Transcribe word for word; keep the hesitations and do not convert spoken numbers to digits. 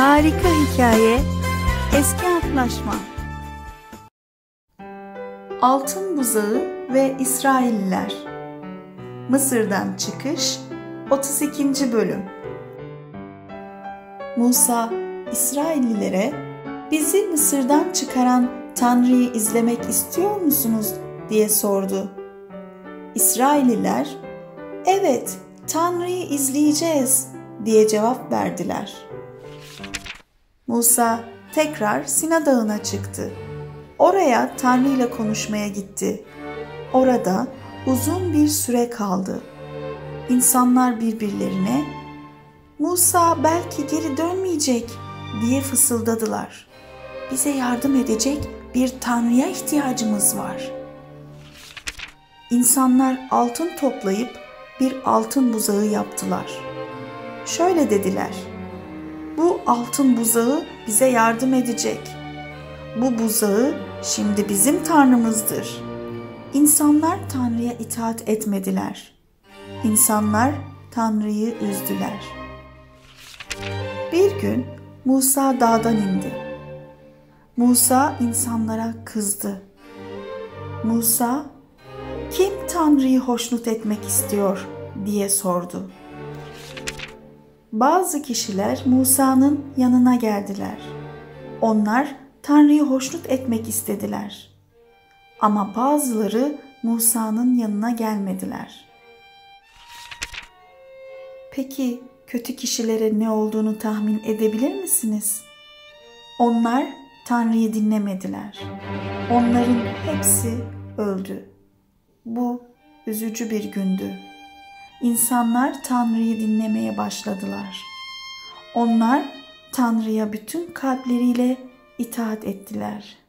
Harika hikaye, eski antlaşma. Altın buzağı ve İsrailliler. Mısır'dan çıkış otuz ikinci bölüm. Musa, İsraillilere, "Bizi Mısır'dan çıkaran Tanrı'yı izlemek istiyor musunuz?" diye sordu. İsrailliler, "Evet, Tanrı'yı izleyeceğiz," diye cevap verdiler. Musa tekrar Sina Dağı'na çıktı. Oraya Tanrı ile konuşmaya gitti. Orada uzun bir süre kaldı. İnsanlar birbirlerine, "Musa belki geri dönmeyecek," diye fısıldadılar. "Bize yardım edecek bir Tanrı'ya ihtiyacımız var." İnsanlar altın toplayıp bir altın buzağı yaptılar. Şöyle dediler: "Bu altın buzağı bize yardım edecek. Bu buzağı şimdi bizim Tanrımızdır." İnsanlar Tanrı'ya itaat etmediler. İnsanlar Tanrı'yı üzdüler. Bir gün Musa dağdan indi. Musa insanlara kızdı. Musa, "Kim Tanrı'yı hoşnut etmek istiyor?" diye sordu. Bazı kişiler Musa'nın yanına geldiler. Onlar Tanrı'yı hoşnut etmek istediler. Ama bazıları Musa'nın yanına gelmediler. Peki kötü kişilere ne olduğunu tahmin edebilir misiniz? Onlar Tanrı'yı dinlemediler. Onların hepsi öldü. Bu üzücü bir gündü. İnsanlar Tanrı'yı dinlemeye başladılar. Onlar Tanrı'ya bütün kalpleriyle itaat ettiler.